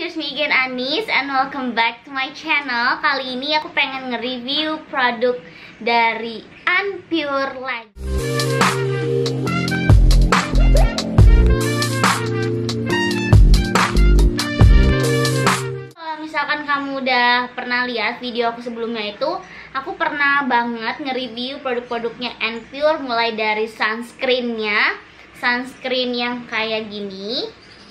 here's me again, Anis, and welcome back to my channel. Kali ini aku pengen nge-review produk dari Unpure lagi. Kalau misalkan kamu udah pernah lihat video aku sebelumnya itu, aku pernah banget nge-review produk-produknya Unpure, mulai dari sunscreennya, sunscreen yang kayak gini.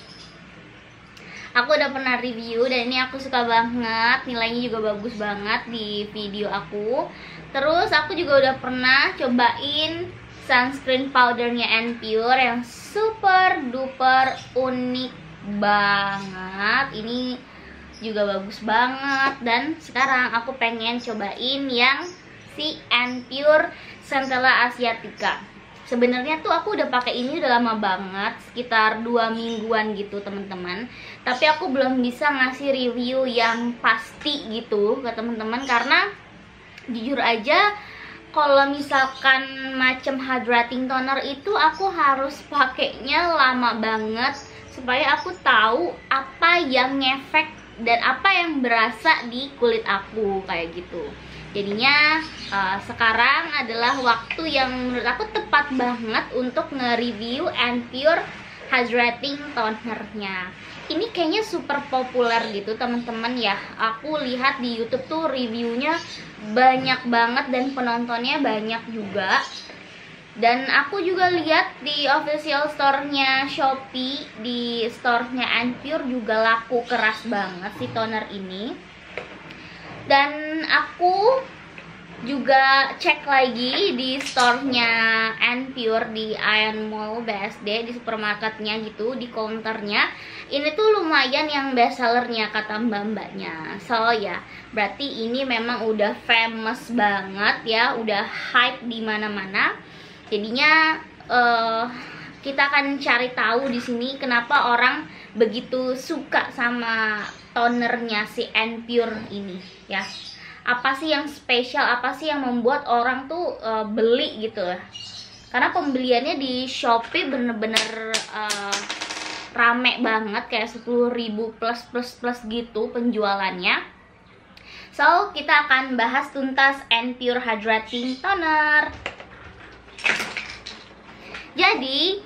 Aku udah pernah review dan ini aku suka banget, nilainya juga bagus banget di video aku. Terus aku juga udah pernah cobain sunscreen powdernya Unpure yang super duper unik banget. Ini juga bagus banget, dan sekarang aku pengen cobain yang si Unpure Centella Asiatica. Sebenarnya tuh aku udah pakai ini udah lama banget, sekitar 2 mingguan gitu teman-teman. Tapi aku belum bisa ngasih review yang pasti gitu ke teman-teman, karena jujur aja kalau misalkan macam hydrating toner itu aku harus pakainya lama banget supaya aku tahu apa yang ngefek dan apa yang berasa di kulit aku kayak gitu. Jadinya sekarang adalah waktu yang menurut aku tepat banget untuk nge-review Unpure Hydrating Tonernya. Ini kayaknya super populer gitu teman-teman ya. Aku lihat di YouTube tuh reviewnya banyak banget dan penontonnya banyak juga. Dan aku juga lihat di official store-nya Shopee, di store-nya Unpure juga laku keras banget si toner ini. Dan aku juga cek lagi di store-nya Unpure di Ion Mall BSD, di supermarketnya gitu, di counternya. Ini tuh lumayan yang best sellernya kata mbak-mbaknya. So ya, berarti ini memang udah famous banget ya, udah hype di mana-mana. Jadinya kita akan cari tahu di sini kenapa orang begitu suka sama tonernya si Unpure ini ya. Apa sih yang spesial, apa sih yang membuat orang tuh beli gitu lah. Karena pembeliannya di Shopee bener-bener rame banget, kayak 10.000 plus gitu penjualannya. So, kita akan bahas tuntas Unpure Hydrating Toner. Jadi,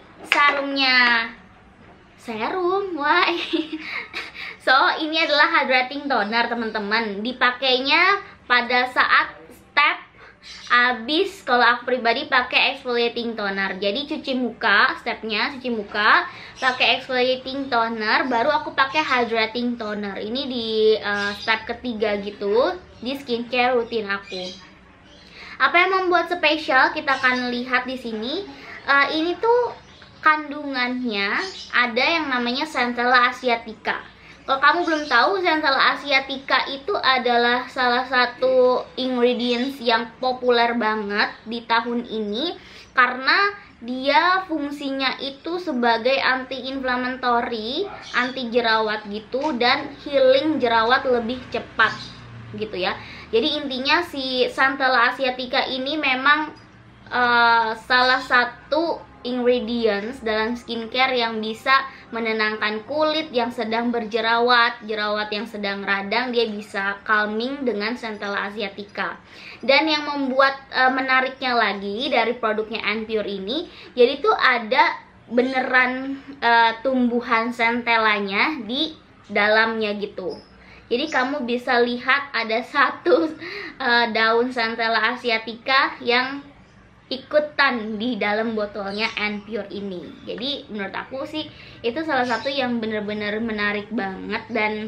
serum, wah. So, ini adalah hydrating toner teman-teman. Dipakainya pada saat step abis, kalau aku pribadi pakai exfoliating toner. Jadi cuci muka, stepnya cuci muka, pakai exfoliating toner, baru aku pakai hydrating toner. Ini di step ketiga gitu di skincare rutin aku. Apa yang membuat spesial kita akan lihat di sini. Ini tuh kandungannya ada yang namanya Centella Asiatica. Kalau kamu belum tahu, Centella Asiatica itu adalah salah satu ingredients yang populer banget di tahun ini, karena dia fungsinya itu sebagai anti-inflammatory, anti jerawat gitu, dan healing jerawat lebih cepat gitu ya. Jadi intinya si Centella Asiatica ini memang salah satu ingredients dalam skincare yang bisa menenangkan kulit yang sedang berjerawat, jerawat yang sedang radang, dia bisa calming dengan Centella Asiatica. Dan yang membuat menariknya lagi dari produknya Unpure ini, jadi tuh ada beneran tumbuhan centellanya di dalamnya gitu. Jadi kamu bisa lihat ada satu daun Centella Asiatica yang ikutan di dalam botolnya Unpure ini. Jadi menurut aku sih itu salah satu yang bener-bener menarik banget dan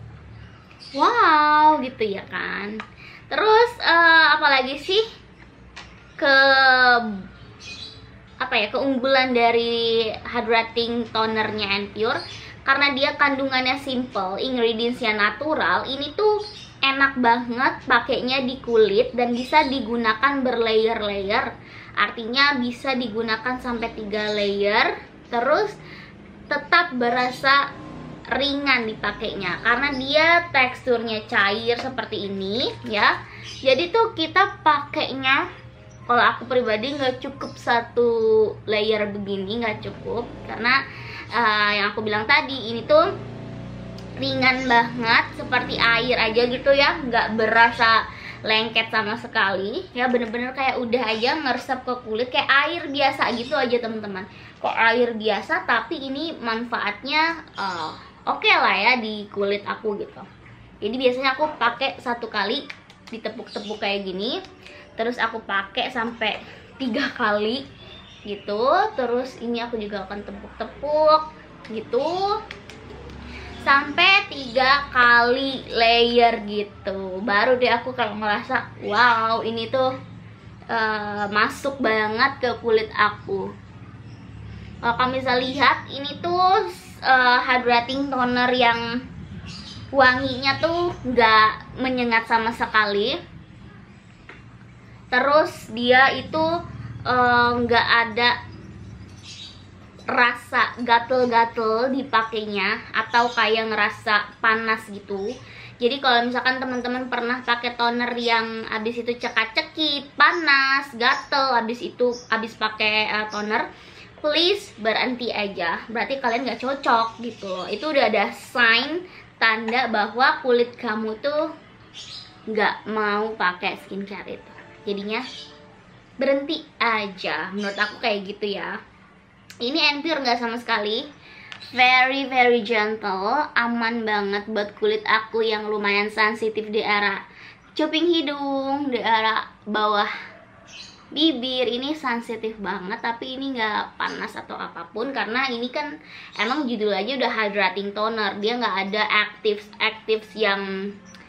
wow gitu ya kan. Terus apalagi sih keunggulan dari hydrating tonernya Unpure, karena dia kandungannya simple, ingredientsnya natural. Ini tuh enak banget pakainya di kulit dan bisa digunakan berlayer-layer. Artinya bisa digunakan sampai 3 layer, terus tetap berasa ringan dipakainya karena dia teksturnya cair seperti ini ya. Jadi tuh kita pakainya, kalau aku pribadi nggak cukup 1 layer begini, nggak cukup, karena yang aku bilang tadi ini tuh ringan banget, seperti air aja gitu ya, nggak berasa lengket sama sekali ya, bener-bener kayak udah aja ngeresep ke kulit kayak air biasa gitu aja teman-teman. Kok air biasa tapi ini manfaatnya oke lah ya di kulit aku gitu. Jadi biasanya aku pakai 1 kali ditepuk-tepuk kayak gini, terus aku pakai sampai 3 kali gitu, terus ini aku juga akan tepuk-tepuk gitu sampai 3 kali layer gitu. Baru deh aku kalau ngerasa wow ini tuh masuk banget ke kulit aku. Kalau kamu bisa lihat ini tuh hydrating toner yang wanginya tuh nggak menyengat sama sekali. Terus dia itu nggak ada rasa gatel-gatel dipakainya atau kayak ngerasa panas gitu. Jadi kalau misalkan teman-teman pernah pakai toner yang abis itu cekak-cekit, panas, gatel, abis pakai toner, please berhenti aja. Berarti kalian nggak cocok gitu loh. Itu udah ada sign tanda bahwa kulit kamu tuh nggak mau pakai skincare itu. Jadinya berhenti aja. Menurut aku kayak gitu ya. Ini N-Pure nggak sama sekali, very gentle, aman banget buat kulit aku yang lumayan sensitif di area cuping hidung, di area bawah bibir. Ini sensitif banget, tapi ini nggak panas atau apapun karena ini kan emang judul aja udah hydrating toner, dia nggak ada actives yang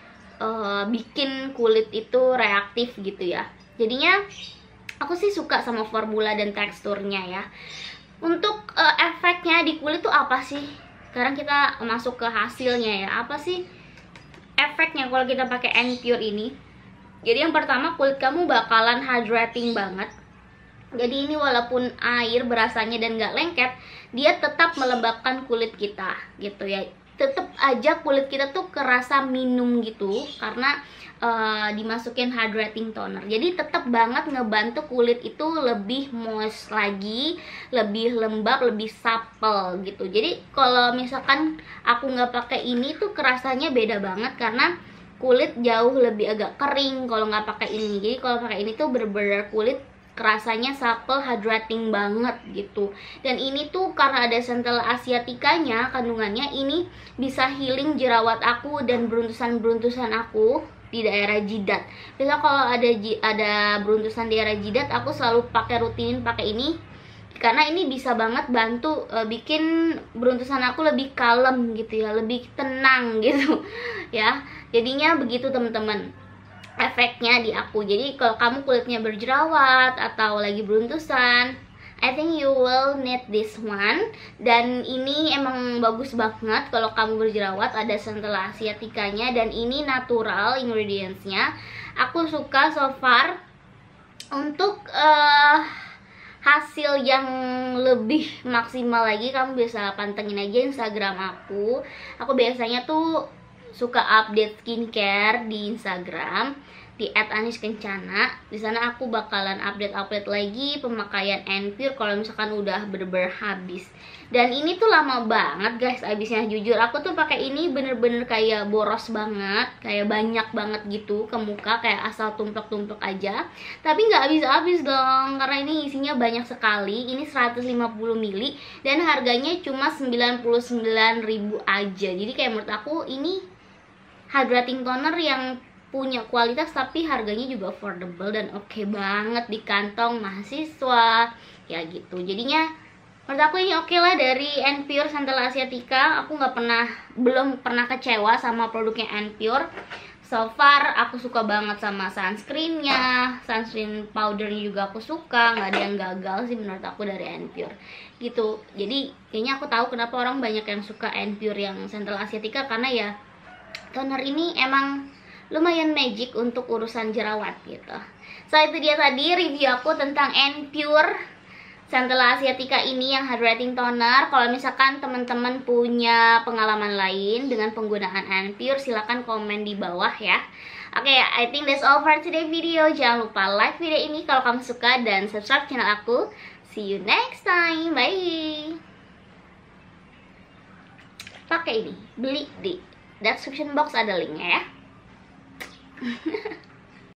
bikin kulit itu reaktif gitu ya. Jadinya aku sih suka sama formula dan teksturnya ya. Untuk efeknya di kulit tuh apa sih? Sekarang kita masuk ke hasilnya ya. Apa sih efeknya kalau kita pakai N-Pure ini? Jadi yang pertama, kulit kamu bakalan hydrating banget. Jadi ini walaupun air berasanya dan nggak lengket, dia tetap melembabkan kulit kita gitu ya. Tetap aja kulit kita tuh kerasa minum gitu karena dimasukin hydrating toner. Jadi tetap banget ngebantu kulit itu lebih moist lagi, lebih lembab, lebih supple gitu. Jadi kalau misalkan aku nggak pakai ini tuh kerasanya beda banget karena kulit jauh lebih agak kering kalau nggak pakai ini. Jadi kalau pakai ini tuh bener-bener kulit kerasanya supple, hydrating banget gitu. Dan ini tuh karena ada Centella asiaticanya, kandungannya ini bisa healing jerawat aku dan beruntusan-beruntusan aku di daerah jidat. Biasanya kalau ada beruntusan di daerah jidat, aku selalu rutinin pakai ini karena ini bisa banget bantu bikin beruntusan aku lebih kalem gitu ya, lebih tenang gitu ya. Jadinya begitu teman-teman efeknya di aku. Jadi kalau kamu kulitnya berjerawat atau lagi beruntusan, I think you will need this one. Dan ini emang bagus banget kalau kamu berjerawat, ada Centella asiaticanya dan ini natural ingredientsnya. Aku suka so far. Untuk hasil yang lebih maksimal lagi, kamu bisa pantengin aja Instagram aku. Aku biasanya tuh suka update skincare di Instagram di @aniskencana. Di sana aku bakalan update lagi pemakaian N-Pure kalau misalkan udah bener-bener habis. Dan ini tuh lama banget guys habisnya, jujur aku tuh pakai ini bener-bener kayak boros banget, kayak banyak banget gitu ke muka, kayak asal tumplek-tumplek aja. Tapi nggak habis-habis dong karena ini isinya banyak sekali. Ini 150 ml dan harganya cuma 99.000 aja. Jadi kayak menurut aku ini hydrating toner yang punya kualitas tapi harganya juga affordable dan oke banget di kantong mahasiswa ya gitu. Jadinya menurut aku ini oke lah dari N-Pure Centella asiatica. Aku belum pernah kecewa sama produknya N-Pure. So far aku suka banget sama sunscreennya, sunscreen powdernya juga aku suka, nggak ada yang gagal sih menurut aku dari N-Pure gitu. Jadi kayaknya aku tahu kenapa orang banyak yang suka N-Pure yang Centella asiatica, karena ya toner ini emang lumayan magic untuk urusan jerawat gitu. So itu dia tadi review aku tentang N-Pure Centella asiatica ini yang hydrating toner. Kalau misalkan teman-teman punya pengalaman lain dengan penggunaan N-Pure, silahkan komen di bawah ya. Oke, I think that's all for today video. Jangan lupa like video ini kalau kamu suka dan subscribe channel aku. See you next time. Bye. pakai ini, beli di description box, ada linknya ya.